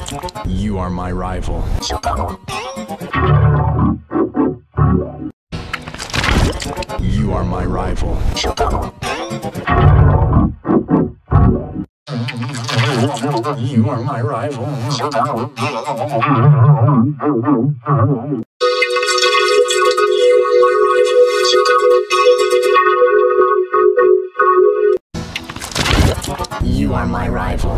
You are my rival. You are my rival. You are my rival. You are my rival.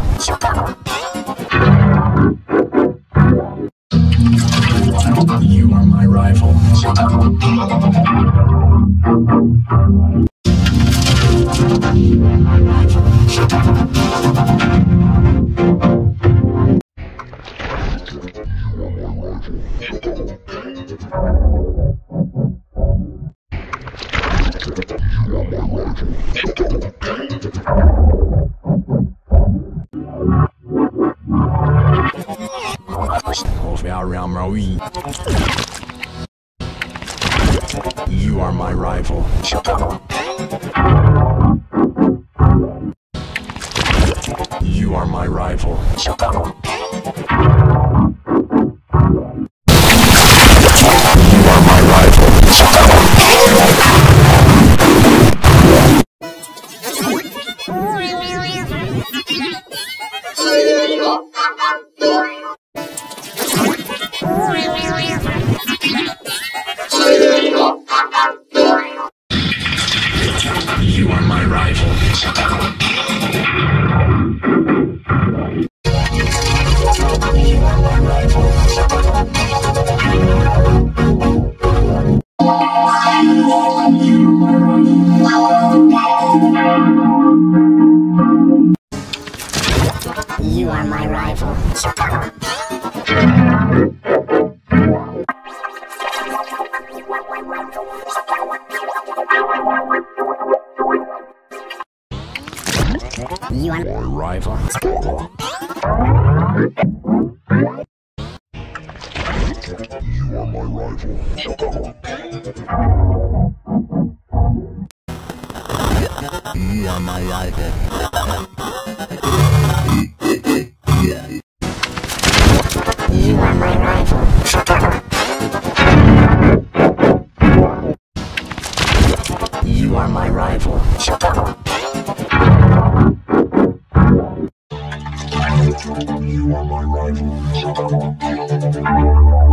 You are my rival. You are my rival. You are my rival. You are my rival. You are my rival. You are my rival. You are my rival. You are my rival. You are my rival. You are my rival. You are my rival.